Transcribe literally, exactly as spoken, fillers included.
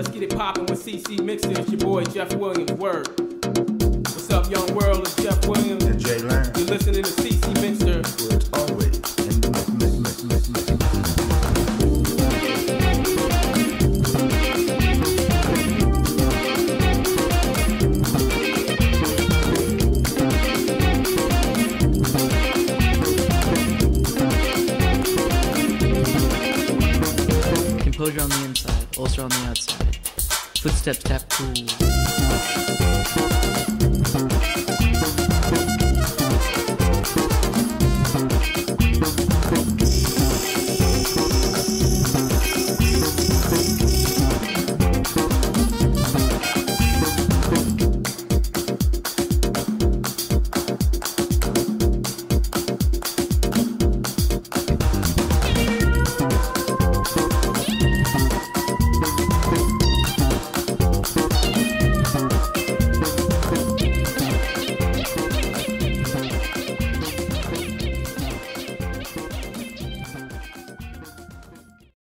Let's get it poppin' with C C Mixer. It's your boy Jeff Williams. Word. What's up, young world? It's Jeff Williams. And Jay Lang. You're listening to C C Mixer. Where it's always in the mix, mix, mix, mix, mix. Composure on the inside, ulcer on the outside. Footsteps tap cool.